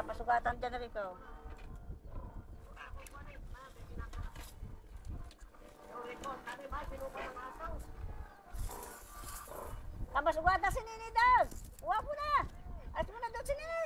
Masugatan dyan na rin ko. Kamasugatan si Nini daw. Huwag mo na. At mo na doon si Nini.